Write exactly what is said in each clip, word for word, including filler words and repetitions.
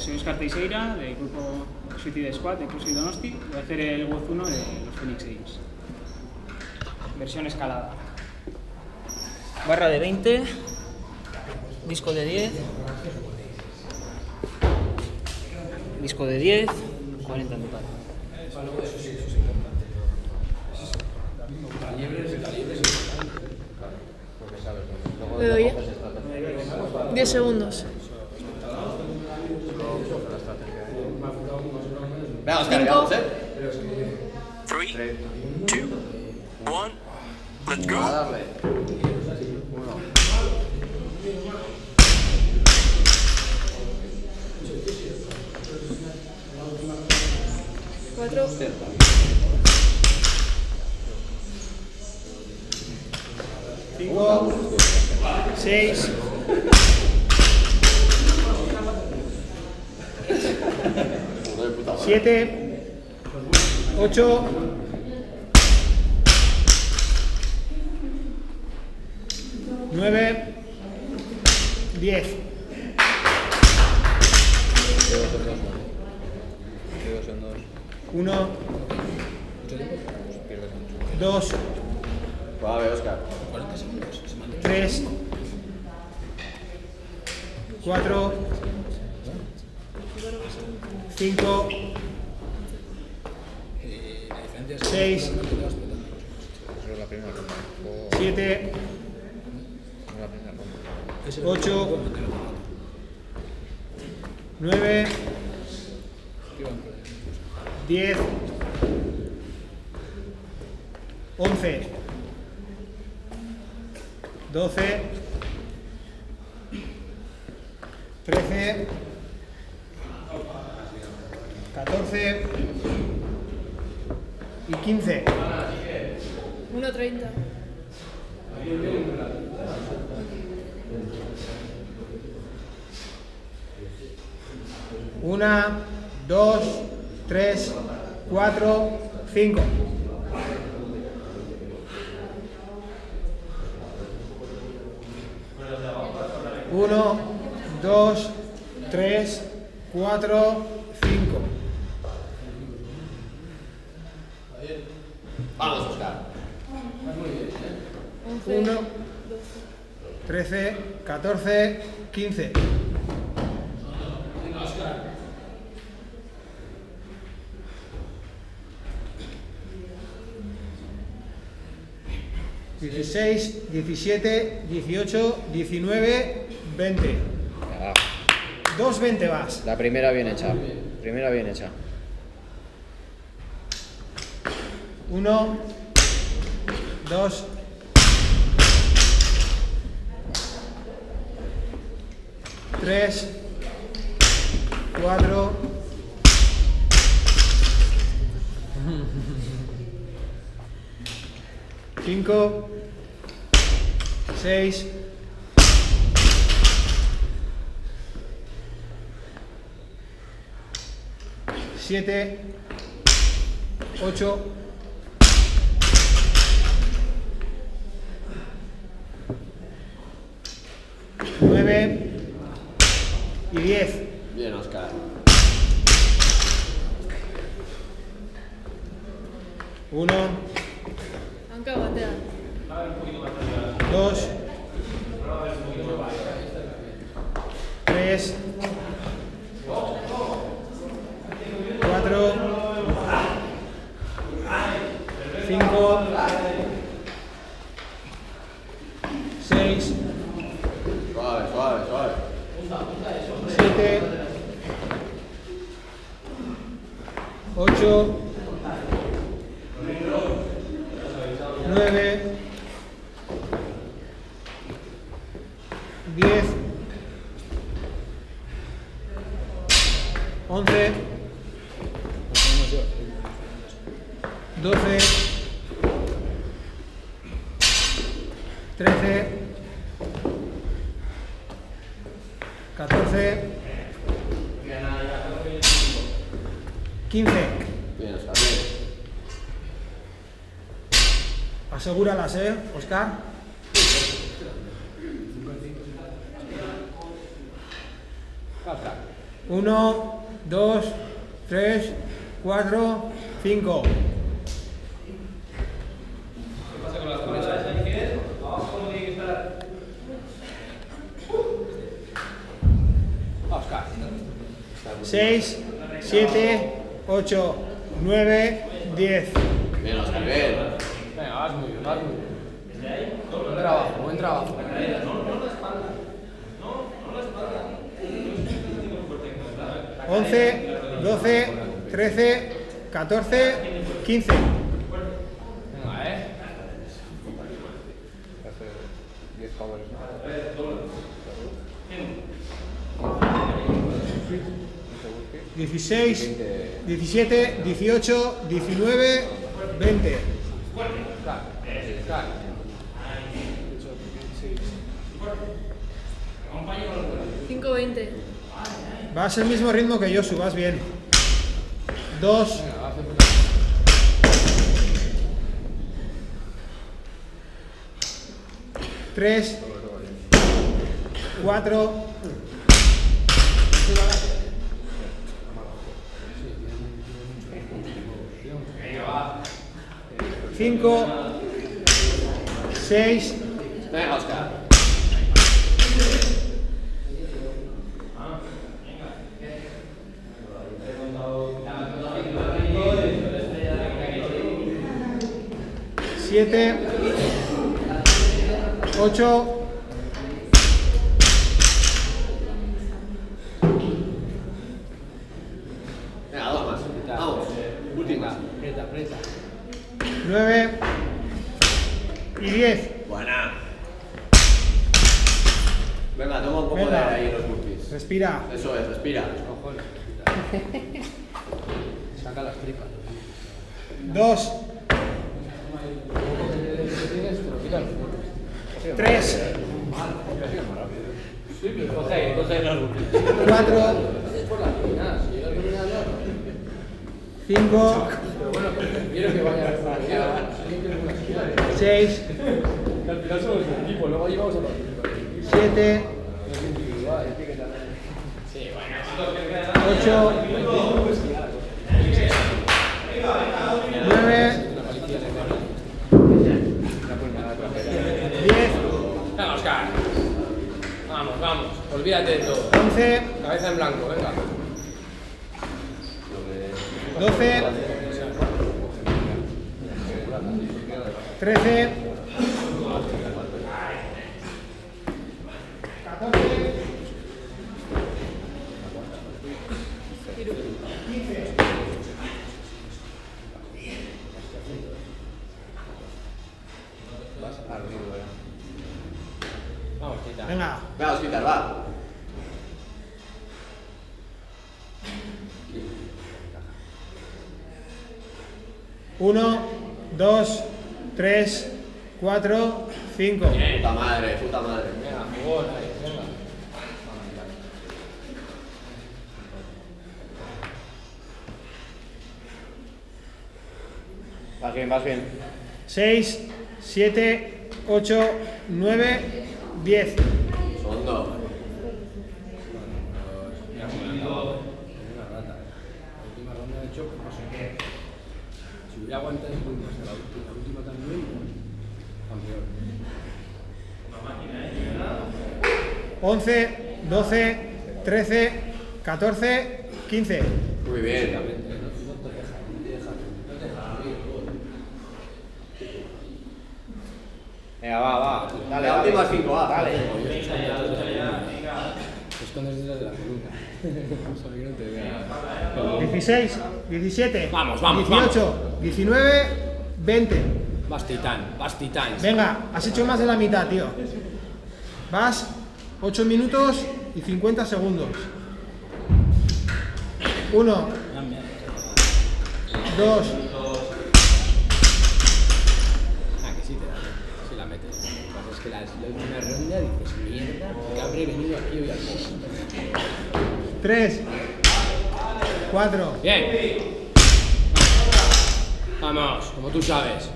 soy Oscar Teixeira, del grupo Suicide Squad de CrossFit Donosti. Voy a hacer el WOD uno de los Phoenix Games. Versión escalada. Barra de veinte, disco de diez, disco de diez, cuarenta en total. ¿Me doy? diez segundos. cinco, three, two, one, let's go. cuatro, cinco, seis, siete, ocho, nueve, diez. uno, dos, tres, cuatro, cinco, seis, siete, ocho, nueve, diez, once, doce, trece, catorce y quince. uno treinta. Una, dos, tres, cuatro, cinco. Uno, dos, tres, cuatro, cinco. Vamos, Oscar. Uno, trece, catorce, quince. dieciséis, diecisiete, dieciocho, diecinueve, veinte. Dos veinte vas. La primera bien hecha. Primera bien hecha. Uno, dos, tres, cuatro, cinco, seis, siete, ocho, nueve y diez. Bien, Oscar. Uno, Anca batea. dos, tres, cuatro, cinco, seis, Suave, suave, suave. siete, ocho, nueve, diez, once, doce, trece, catorce, quince. Bien, Oscar, bien. Asegúralas, ¿eh, Oscar? Oscar. uno, dos, tres, cuatro, cinco. seis, siete, ocho, nueve, diez. Bien, Oscar, bien. Venga, vas muy bien, vas muy bien. Buen trabajo, buen trabajo. once, doce, trece, catorce, quince. Venga, eh. dieciséis, diecisiete, dieciocho, diecinueve, veinte. cinco veinte. Vas al mismo ritmo que Josu, vas bien. dos. tres. cuatro. cinco. seis. Venga, Oscar. siete, ocho, Venga, dos más. Vamos. Última. Aprieta, aprieta. nueve y diez. Buena. Venga, toma un poco Venga. de aire ahí en los burpees. Respira. Eso es, respira. Cojones. Saca las tripas. dos, tres, Coge, coge los burpees. cuatro, Es por la final, si yo al final cinco, pero bueno, prefiero que vaya a la seis, al final somos un equipo, luego llevamos a los siete, ocho, nueve, diez, Venga, Oscar. Vamos, vamos. Olvídate de todo. once, Cabeza en blanco, venga. doce, trece, catorce, quince. Vamos, quita. Venga, Venga, Oscar, va. uno, dos, tres, cuatro, cinco. Puta madre, puta madre. Venga, jugón ahí, venga. Vas bien, vas bien. seis, siete, ocho, nueve, diez. Segundo. Una rata. La última ronda de choque, no sé qué. Si hubiera aguantado el punto hasta la última, la última también, campeón. once, doce, trece, catorce, quince. Muy bien. No te deja, no te deja, no te deja. Venga, va, va. Dale, La dale. última cinco, va. Dale. Te escondes detrás de la columna. Para que no te vea. dieciséis, diecisiete, Vamos, vamos, dieciocho, diecinueve, veinte. Vas titán, vas titán. Venga, has hecho más de la mitad, tío. Vas ocho minutos y cincuenta segundos. uno, dos, Ah, que sí te da, sí la metes. Lo que pasa es que la, la última ronda dices, mierda, que habré venido aquí hoy al boss. tres, cuatro, Bien. Vamos, como tú sabes.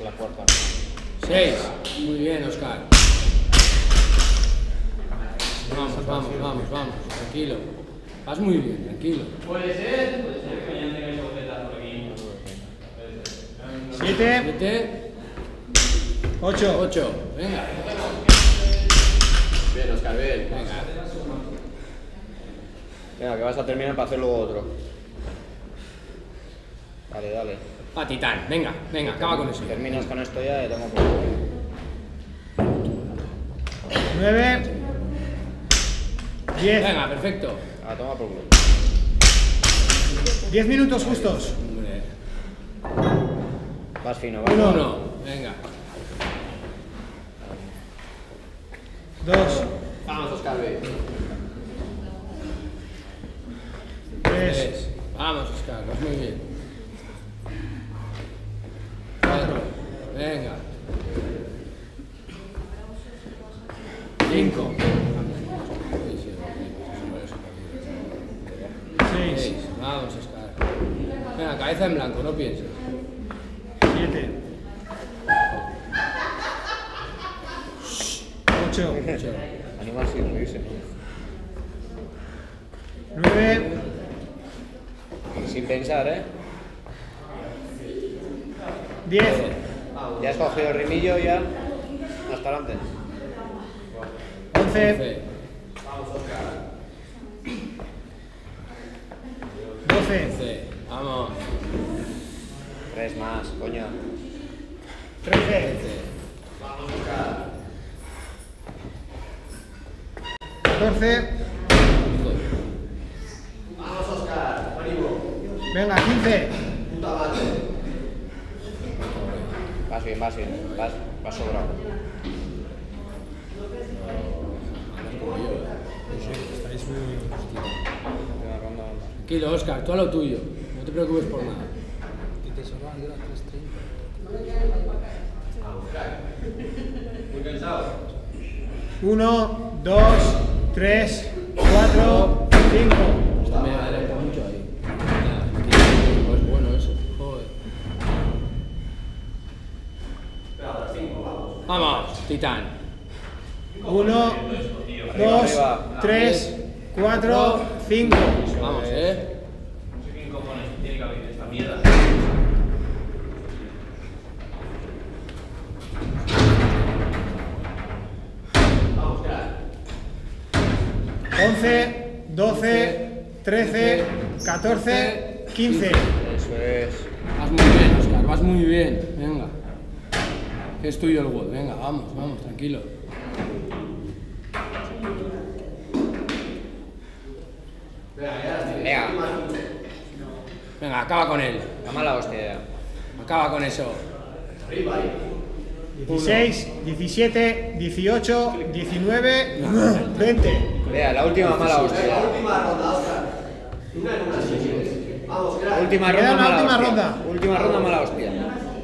la cuarta. seis. Muy bien, Oscar. Vamos, vamos, vamos, vamos. Tranquilo. Vas muy bien, tranquilo. Puede ser, puede ser que mañana tengáis boletas por aquí. siete, siete. ocho. ocho. Venga. Bien, Oscar, bien. Venga. Venga, que vas a terminar para hacer luego otro. Dale, dale. Pa Titán. Venga, venga, acaba con eso. Terminas con esto ya y tomo por culo. nueve, diez. Venga, perfecto. Ah, toma por culo. diez minutos justos. Hombre. Vas fino, vas. Uno. Uno. Venga. dos, Vamos, Oscar, bien. tres, Tres. Vamos, Oscar, vas muy bien. Cuatro. Venga. Cinco. seis, Seis. Vamos, Oscar. Venga, cabeza en blanco, no pienses. siete, ocho, Animal sin reírse. nueve, Sin pensar, ¿eh? diez, Ya has cogido el rimillo, ya. Hasta adelante. once, Once. doce, Once. Vamos. Tres más, coño. trece, catorce, venga, quince, Vas bien, vas bien. Vas, vas sobrado. estáis muy... Venga, ronda, ronda. Tranquilo, Oscar, tú a lo tuyo. No te preocupes por nada. uno, dos, tres, cuatro, cinco. Me adelanta mucho ahí. Nada, es bueno eso. Joder. Vamos, Titán. uno, dos, tres, cuatro, cinco. Vamos, eh. No sé quién cojones tiene que abrir esta mierda. once, doce, trece, catorce, quince. Eso es. Vas muy bien, Oscar, vas muy bien. Venga. Que es tuyo el gol. Venga, vamos, vamos, tranquilo. Venga. Venga, acaba con él. La mala hostia. Acaba con eso. dieciséis, diecisiete, dieciocho, diecinueve, veinte. Vea, la última mala hostia. Última Queda ronda, una mala última hostia. ronda. Última ronda, mala hostia.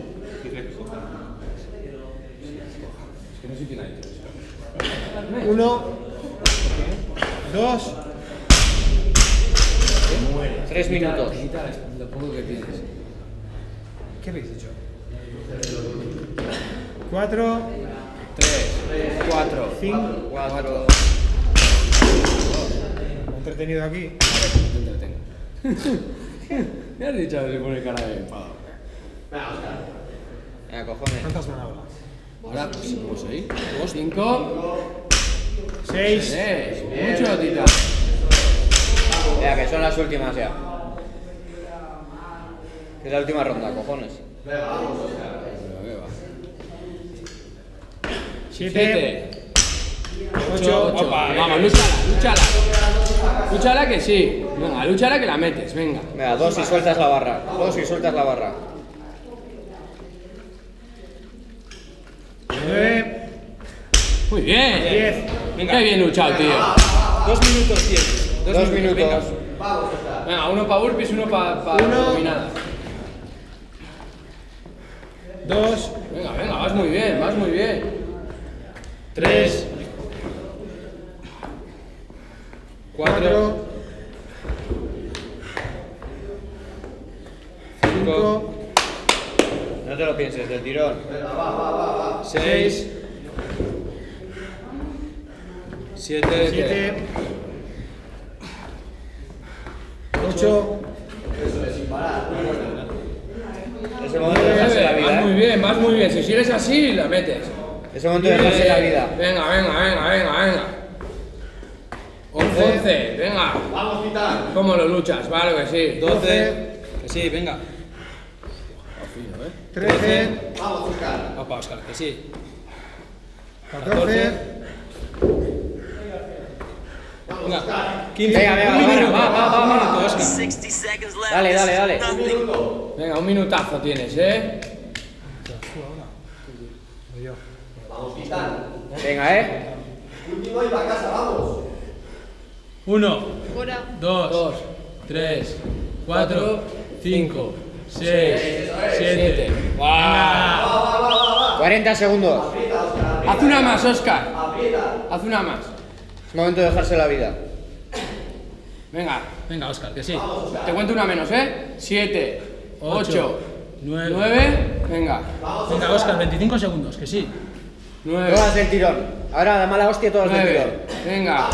uno, dos, Tres minutos. Quita lo poco que tienes. ¿qué habéis hecho? cuatro, Tres, cuatro, cinco. Cuatro. Me he entretenido aquí. te entretengo. Me has dicho que se pone cara de enfado. Venga, cojones. ¿Cuántas van ahora? Ahora, pues, pues ahí. Dos, cinco, seis, seis. Mucho, Tita. Venga, que son las últimas ya. Que es la última ronda, cojones. Pero, ¿qué va? siete, Siete. ocho. Ocho. Vamos, lúchala, lúchala. Lúchala que sí. Venga, lúchala que la metes, venga. Venga, dos y sueltas la barra. Dos y sueltas la barra. nueve, Muy bien. diez. Qué bien luchado, tío. Dos minutos tienes. Dos minutos. Venga, uno para burpees, uno para pa Uno. dominadas. dos, Venga, venga, vas muy bien, vas muy bien. tres, cuatro, cinco, No No te lo pienses, del tirón. seis, siete, siete, ocho, Es el momento de dejarse la vida, vas muy ¿eh? bien, vas muy bien. Si sigues así, la metes. Es el momento de dejarse la vida. Venga, venga, venga, venga, venga. once, venga. Vamos, Titán. ¿Cómo lo luchas? Vale, que sí. doce, Que sí, venga. trece, Vamos, Oscar. Opa, Oscar, que sí. catorce, Venga. Venga, venga, va, va, va, va, va. sixty seconds left. Dale, dale, dale. Nothing. Venga, un minutazo tienes, ¿eh? Vamos, Titán. Venga, eh. Último y para casa, vamos. uno, Fuera. dos, Dos, tres, cuatro, cinco, seis, siete. ¡Guau! cuarenta segundos. Haz una más, Oscar. Haz una más. Es momento de dejarse la vida. Venga, Venga, Oscar, que sí. te cuento una menos, ¿eh? Siete, Ocho, ocho, nueve. nueve, venga. Venga, Oscar, veinticinco segundos, que sí. Nueve, Todas del tirón. Ahora, de mala hostia, todas del tirón. nueve, venga.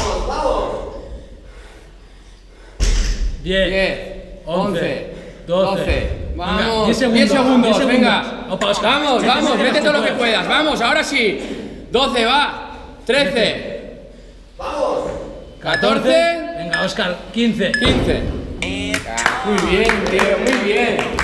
diez, Diez, once, doce. Venga, Vamos, diez diez segundos, diez venga. Opa, Oscar. Vamos, Siete, vamos, siete, mete todo lo que puedes. puedas. Vamos, ahora sí. doce, va. trece. Vamos. catorce. Venga, Oscar, quince. quince. Muy bien, tío, muy bien.